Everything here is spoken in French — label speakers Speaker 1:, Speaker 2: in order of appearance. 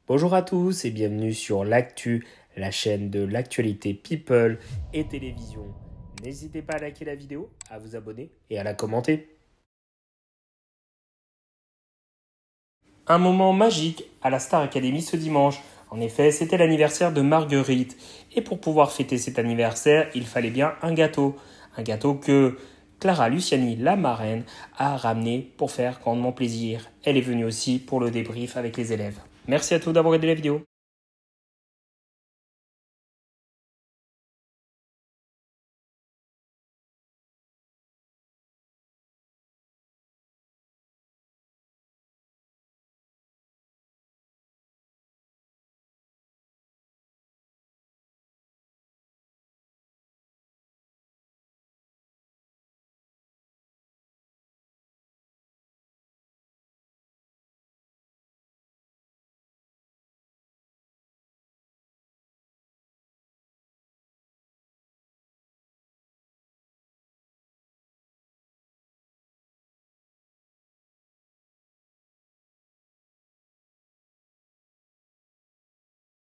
Speaker 1: Bonjour à tous et bienvenue sur l'Actu, la chaîne de l'actualité People et télévision. N'hésitez pas à liker la vidéo, à vous abonner et à la commenter. Un moment magique à la Star Academy ce dimanche. En effet, c'était l'anniversaire de Marguerite. Et pour pouvoir fêter cet anniversaire, il fallait bien un gâteau. Un gâteau que Clara Luciani, la marraine, a ramené pour faire grandement plaisir. Elle est venue aussi pour le débrief avec les élèves. Merci à tous d'avoir regardé la vidéo.